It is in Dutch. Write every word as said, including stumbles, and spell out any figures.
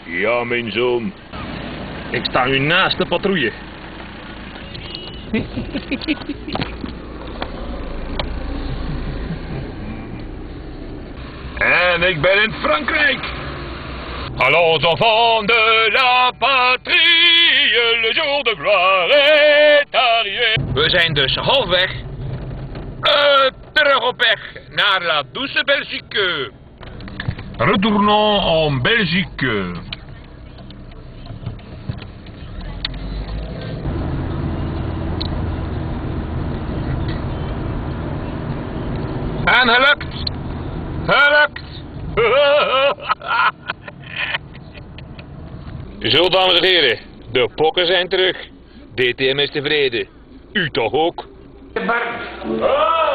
Ja, mijn zoon. Ik sta nu naast de patrouille. En ik ben in Frankrijk. Allons enfants de la patrie, le jour de gloire est arrivé. We zijn dus halfweg uh, terug op weg naar la douce Belgique. Retournons en Belgique. En gelukt! Gelukt! Zo, dames en heren, de pokken zijn terug. D T M is tevreden. U toch ook? Oh!